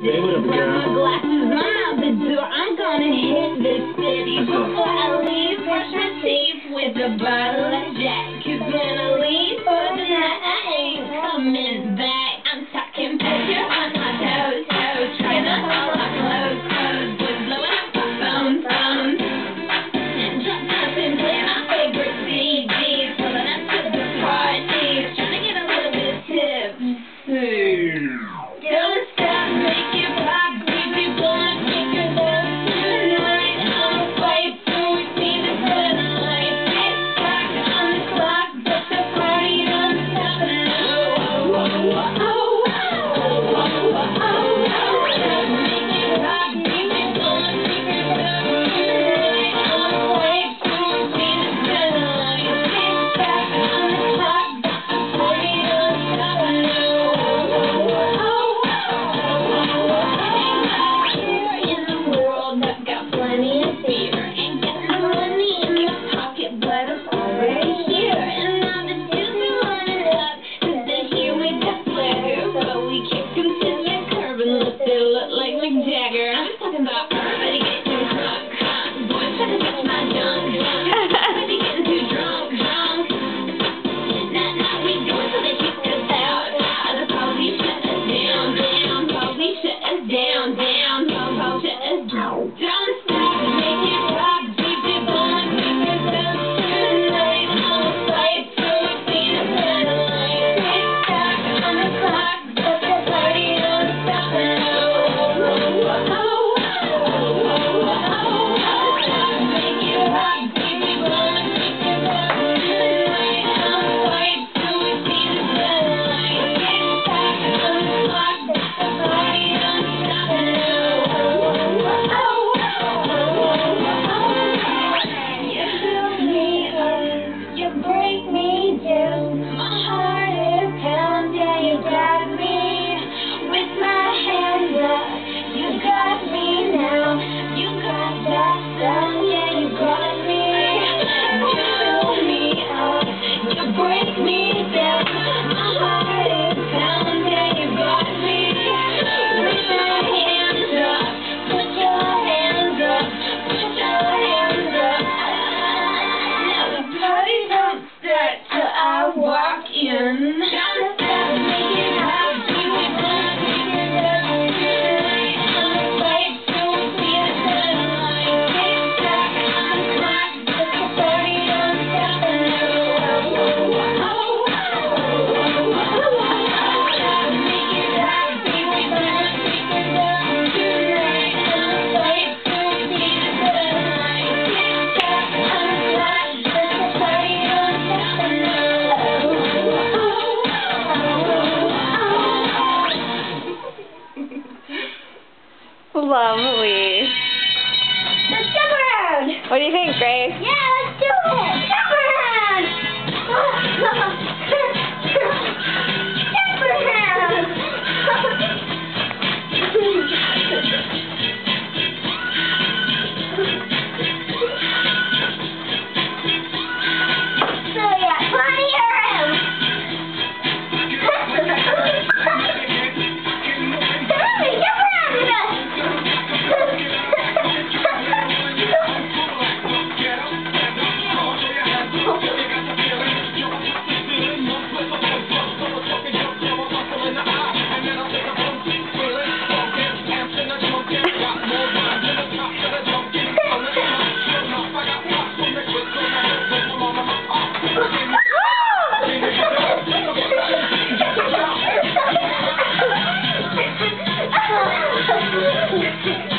Hey, what up, Grab girl? my glasses, I'm out the door. I'm gonna hit the city. Before I leave, brush my teeth with a bottle of Jack. 'Cause when I leave for the night, I ain't coming back. I'm talking picture on my toes, toes. Trying to hold my clothes, clothes. Boys blowing up my phone, phones. Drop top and play my favorite CDs. Pulling up to the parties. Trying to get a little bit tipsy. Don't stop, make it pop, keep it going, keep it going tonight. I'ma fight till we see the sunlight. Tick-tock on the clock, but the party don't stop now. Make it pop, keep it going, keep it going tonight. I'ma fight till we see the sunlight. Tick-tock on the clock, but the party don't stop now. In the world, I've got plenty of fear. Ain't got no money in your pocket, but I'm already here. And now the dudes are lining up, 'cause they hear we got swagger. But we kick them to the curb and let it look like Mick Jagger. I'm talking about everybody getting drunk, drunk. Boys try to touch my junk, junk. Everybody getting too drunk, drunk. Nah, we do it so they kick us out. The police shut us down, down. Police shut us down, down. Police shut us down. Don't stop, make it pop, keep it going, keep it going tonight. I'ma fight till we see the sunlight. Tick-tock on the clock, but the party don't stop now. Make it pop, keep it going, keep it going tonight. I'ma fight till we see the sunlight. Tick-tock on the clock, but the party don't stop now. You build me up, you break me down. My heart is pounding, you got me with my hands up. You got me now, you got that sound, yeah, you got me. You build me up, you break me down. My heart is pounding, you got me with my hands up. Put your hands up, put your hands up. Now the party don't start till I walk in. Don't stop, make it hot, keep it going, keep it going tonight. I'ma fight till we see the sunlight. Tick-tock on the clock, but the party don't stop now. Make it hot, keep it going, keep it going tonight. I'ma fight till we see the sunlight. Tick-tock on the clock, but the party don't stop now. Lovely. Let's jump around! What do you think, Grace? Yeah, let's do it! Jump around! Jump around! So yeah, plenty around! Hurry, jump around with us! Oh!